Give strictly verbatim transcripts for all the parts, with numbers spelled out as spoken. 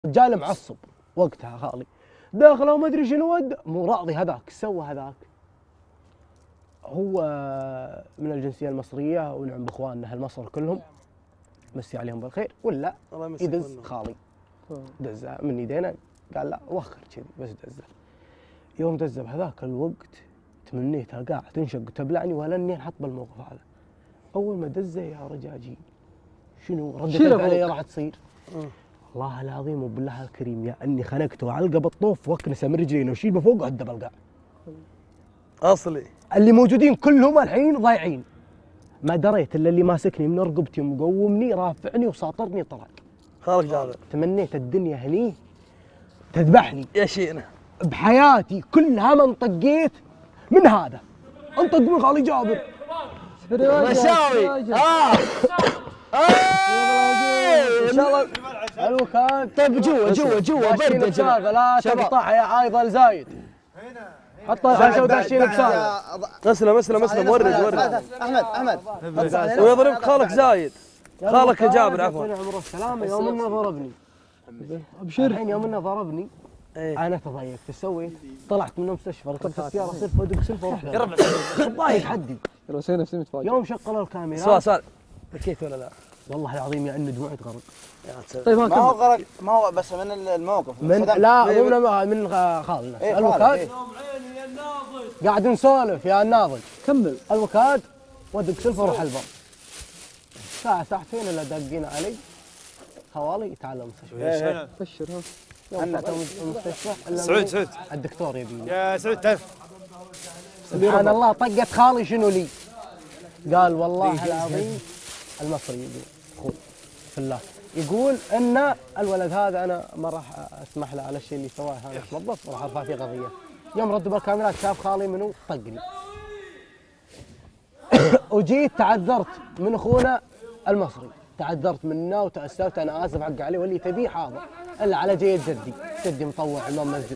رجال معصب وقتها خالي داخله وما ادري شنو ود مو راضي. هذاك ايش سوى؟ هذاك هو من الجنسيه المصريه ونعم باخواننا هالمصر كلهم، مسي عليهم بالخير. ولا يدز خالي دزه من يدينا، قال لا وخر كذي بس دزه. يوم دزه بهذاك الوقت تمنيتها قاعد تنشق وتبلعني ولا اني انحط بالموقف هذا. اول ما دزه يا رجاجي شنو ردة علي راح تصير؟ والله العظيم وبالله الكريم يا اني خنقته وعلقه بالطوف واكنسه من رجلينه وشيل بفوق وهده بالقاع. اصلي اللي موجودين كلهم الحين ضايعين، ما دريت الا اللي ماسكني من رقبتي ومقومني رافعني وساطرني طلع. خالك جابر تمنيت الدنيا هني تذبحني يا شينا بحياتي كلها ما انطقيت من هذا. انطق من خالي جابر مشاوي. اه ان شاء الله الوكالة. طيب جوا جوا جوا برد جوا لا تقطعها يا عايض الزايد. حطها خمسة وعشرين بسالة. اسلم اسلم اسلم ورد ورد. احمد احمد ويضربك خالك زايد، خالك جابر عفوا. عمره السلامة يوم انه ضربني. ابشر الحين يوم انه ضربني انا تضايقت. ايش سويت؟ طلعت من المستشفى ركبت السيارة صرف ودق سلفة ورحت. يا ربع ضايق حدي. يوم شغلوا الكاميرا سؤال سؤال بكيت ولا لا؟ والله العظيم يا ان دموعي تغرق. طيب ما هو غرق، ما هو بس من الموقف من لا مو من من خالنا. إيه الوكاد إيه؟ قاعد نسولف يا الناضج. كمل. الوكاد ودق سلفه وروح البر. ساعة ساعتين الا دقين علي خوالي تعال المستشفى. بشر يوم طلعت المستشفى سعود سعود الدكتور يبيني يا سعود تعرف سبحان الله طقت خالي شنو لي؟ قال والله العظيم المصري يقول اخوي في الله يقول ان الولد هذا انا ما راح اسمح له على الشيء اللي سواه هذا موظف وراح ارفع فيه قضيه. يوم ردوا بالكاميرات شاف خالي منو طقني. وجيت تعذرت من اخونا المصري، تعذرت منه وتاسفت انا اسف حق عليه واللي تبيه حاضر الا على جيد جدي، جدي مطوع امام مسجد.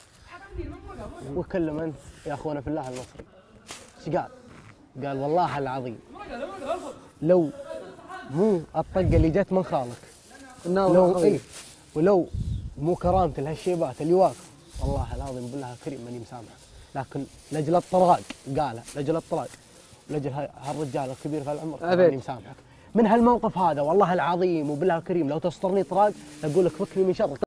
وكلم انت يا اخونا في الله المصري ايش قال؟ قال والله العظيم لو مو الطقه اللي جت من خالك لو ايه ولو مو كرامه لهالشيبات اللي واقف والله العظيم بالله الكريم ماني مسامحه، لكن لاجل الطراق قالها لاجل الطراق لاجل هالرجال الكبير في العمر ماني مسامحك من هالموقف هذا. والله العظيم وبالله الكريم لو تسطرني طراق اقول لك فكني من شرك.